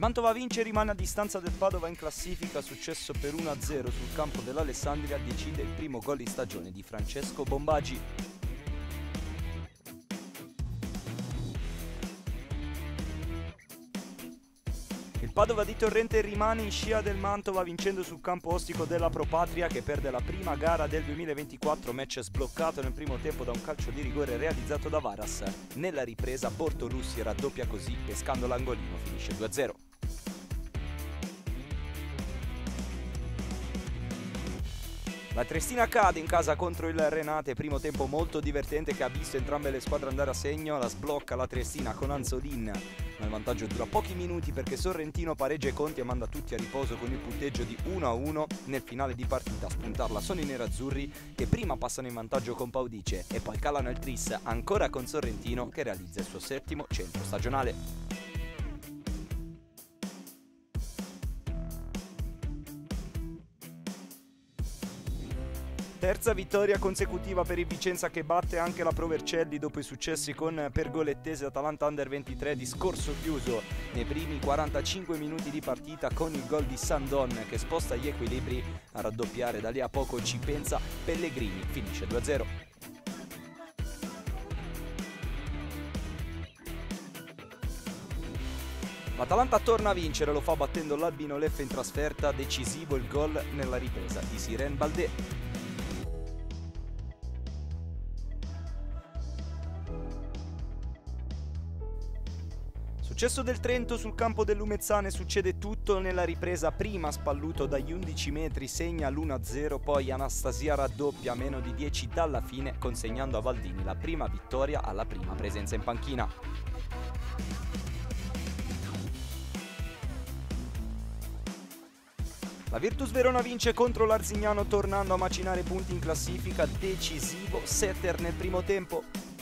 Mantova vince e rimane a distanza del Padova in classifica, successo per 1-0 sul campo dell'Alessandria, decide il primo gol in stagione di Francesco Bombagi. Il Padova di Torrente rimane in scia del Mantova vincendo sul campo ostico della Pro Patria, che perde la prima gara del 2024, match sbloccato nel primo tempo da un calcio di rigore realizzato da Varas. Nella ripresa Bortolussi raddoppia così, pescando l'angolino, finisce 2-0. La Triestina cade in casa contro il Renate, primo tempo molto divertente che ha visto entrambe le squadre andare a segno, la sblocca la Triestina con Anzolin, ma il vantaggio dura pochi minuti perché Sorrentino pareggia i conti e manda tutti a riposo con il punteggio di 1-1 nel finale di partita. A spuntarla sono i nerazzurri che prima passano in vantaggio con Paudice e poi calano il tris ancora con Sorrentino che realizza il suo settimo centro stagionale. Terza vittoria consecutiva per il Vicenza che batte anche la Pro Vercelli dopo i successi con Pergolettese e Atalanta Under 23 di scorso chiuso nei primi 45 minuti di partita con il gol di Sandon che sposta gli equilibri. A raddoppiare da lì a poco ci pensa Pellegrini, finisce 2-0. L'Atalanta torna a vincere, lo fa battendo l'Albino Leffe in trasferta, decisivo il gol nella ripresa di Siren Baldé. Successo del Trento sul campo dell'Umezzane, succede tutto nella ripresa, prima Spalluto dagli 11 metri segna l'1-0, poi Anastasia raddoppia a meno di 10 dalla fine consegnando a Valdini la prima vittoria alla prima presenza in panchina. La Virtus Verona vince contro l'Arzignano tornando a macinare punti in classifica, decisivo setter nel primo tempo.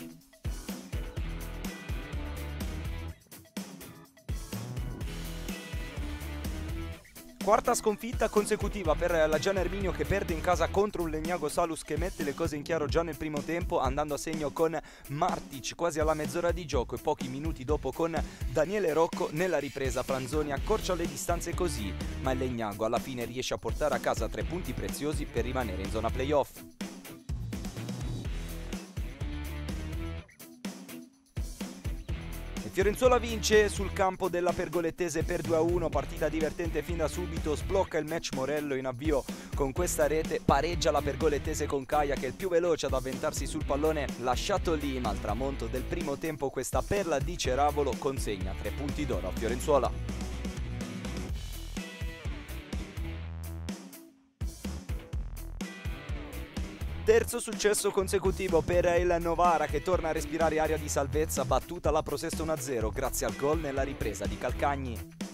Quarta sconfitta consecutiva per la Gian Erminio che perde in casa contro un Legnago Salus che mette le cose in chiaro già nel primo tempo andando a segno con Martic quasi alla mezz'ora di gioco e pochi minuti dopo con Daniele Rocco. Nella ripresa Franzoni accorcia le distanze così, ma il Legnago alla fine riesce a portare a casa 3 punti preziosi per rimanere in zona playoff. Fiorenzuola vince sul campo della Pergolettese per 2-1, partita divertente fin da subito, sblocca il match Morello in avvio con questa rete, pareggia la Pergolettese con Caia che è il più veloce ad avventarsi sul pallone lasciato lì, ma al tramonto del primo tempo questa perla di Ceravolo consegna 3 punti d'oro a Fiorenzuola. Terzo successo consecutivo per il Novara che torna a respirare aria di salvezza, battuta la Pro Sesto 1-0 grazie al gol nella ripresa di Calcagni.